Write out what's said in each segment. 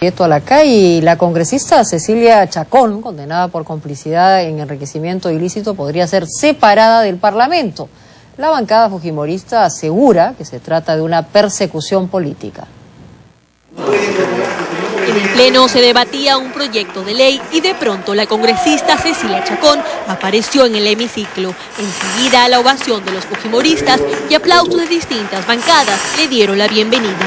A la calle, la congresista Cecilia Chacón, condenada por complicidad en enriquecimiento ilícito, podría ser separada del Parlamento. La bancada fujimorista asegura que se trata de una persecución política. En el Pleno se debatía un proyecto de ley y de pronto la congresista Cecilia Chacón apareció en el hemiciclo. Enseguida la ovación de los fujimoristas y aplausos de distintas bancadas le dieron la bienvenida.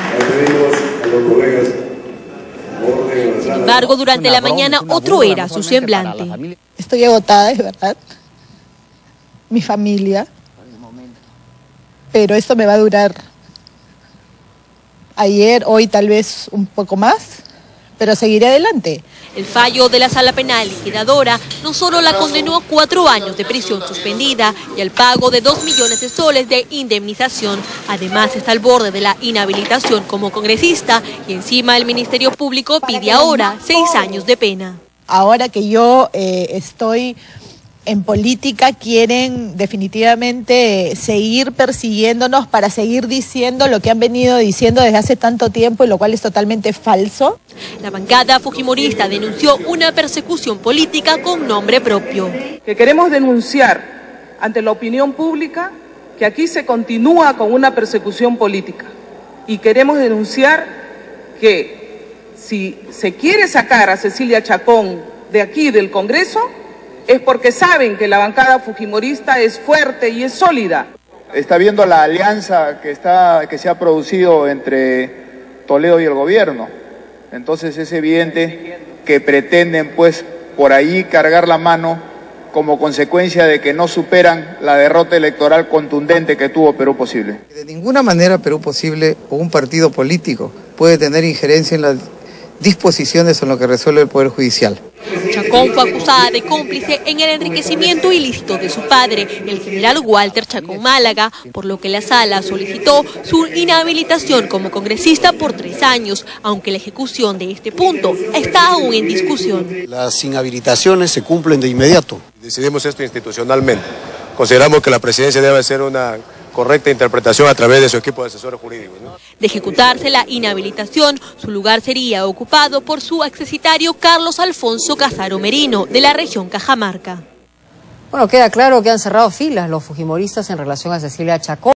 Sin embargo, durante la mañana otro era su semblante. Estoy agotada, es verdad, mi familia, pero esto me va a durar ayer, hoy tal vez un poco más, pero seguiré adelante. El fallo de la Sala Penal liquidadora no solo la condenó a 4 años de prisión suspendida y al pago de 2 millones de soles de indemnización. Además está al borde de la inhabilitación como congresista y encima el Ministerio Público pide ahora 6 años de pena. Ahora que yo estoy en política, quieren definitivamente seguir persiguiéndonos para seguir diciendo lo que han venido diciendo desde hace tanto tiempo, y lo cual es totalmente falso. La bancada fujimorista denunció una persecución política con nombre propio. Que queremos denunciar ante la opinión pública que aquí se continúa con una persecución política, y queremos denunciar que si se quiere sacar a Cecilia Chacón de aquí del Congreso, es porque saben que la bancada fujimorista es fuerte y es sólida. Está viendo la alianza que se ha producido entre Toledo y el gobierno. Entonces es evidente que pretenden pues por ahí cargar la mano como consecuencia de que no superan la derrota electoral contundente que tuvo Perú Posible. De ninguna manera Perú Posible o un partido político puede tener injerencia en las disposiciones en lo que resuelve el Poder Judicial. Chacón fue acusada de cómplice en el enriquecimiento ilícito de su padre, el general Walter Chacón Málaga, por lo que la sala solicitó su inhabilitación como congresista por 3 años, aunque la ejecución de este punto está aún en discusión. Las inhabilitaciones se cumplen de inmediato. Decidimos esto institucionalmente. Consideramos que la presidencia debe hacer una correcta interpretación a través de su equipo de asesores jurídicos, ¿no? De ejecutarse la inhabilitación, su lugar sería ocupado por su exsecretario Carlos Alfonso Casaro Merino, de la región Cajamarca. Bueno, queda claro que han cerrado filas los fujimoristas en relación a Cecilia Chacón.